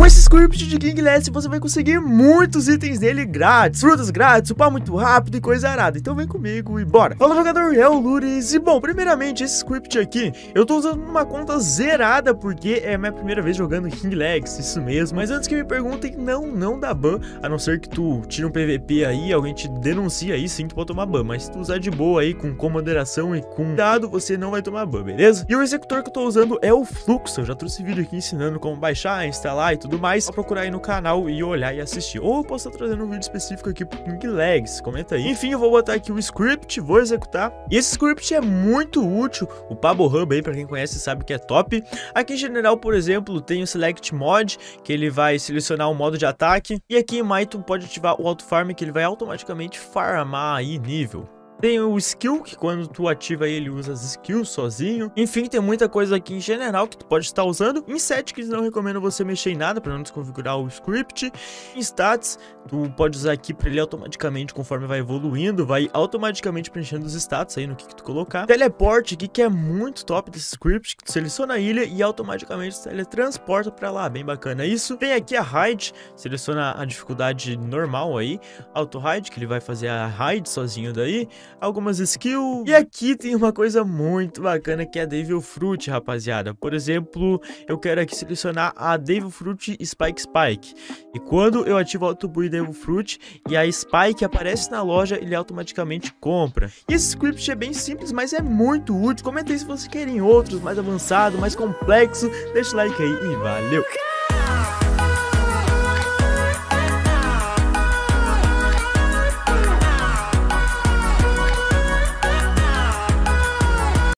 Com esse script de King Last você vai conseguir muitos itens dele grátis, frutas grátis, upar muito rápido e coisa arada. Então vem comigo e bora. Fala jogador, é o Lures. E bom, primeiramente esse script aqui eu tô usando uma conta zerada porque é a minha primeira vez jogando King Legacy, isso mesmo. Mas antes que me perguntem, não dá ban, a não ser que tu tire um PVP aí, alguém te denuncia aí, sim, tu pode tomar ban. Mas se tu usar de boa aí, com moderação e com cuidado, você não vai tomar ban, beleza? E o executor que eu tô usando é o Fluxo. Eu já trouxe vídeo aqui ensinando como baixar, instalar e tudo mais. Só procurar aí no canal e olhar e assistir. Ou eu posso estar trazendo um vídeo específico aqui pro King Legacy, comenta aí. Enfim, eu vou botar aqui o script, vou executar. E esse script é muito útil. O Pabo Hub aí, pra quem conhece, sabe que é top. Aqui em general, por exemplo, tem o Select Mod, que ele vai selecionar o modo de ataque. E aqui em My, tu pode ativar o Auto Farm, que ele vai automaticamente farmar aí nível. Tem o skill, que quando tu ativa ele usa as skills sozinho. Enfim, tem muita coisa aqui em general que tu pode estar usando. Em settings não recomendo você mexer em nada para não desconfigurar o script. Em stats, tu pode usar aqui para ele automaticamente, conforme vai evoluindo, vai automaticamente preenchendo os status aí no que tu colocar. Teleporte aqui, que é muito top desse script, que tu seleciona a ilha e automaticamente se teletransporta para lá, bem bacana isso. Tem aqui a hide, seleciona a dificuldade normal aí, auto hide, que ele vai fazer a hide sozinho daí. Algumas skills. E aqui tem uma coisa muito bacana que é a Devil Fruit, rapaziada. Por exemplo, eu quero aqui selecionar a Devil Fruit Spike. E quando eu ativo o Autobui Devil Fruit e a Spike aparece na loja, ele automaticamente compra. E esse script é bem simples, mas é muito útil. Comenta aí se vocês querem outros mais avançados, mais complexos. Deixa o like aí e valeu!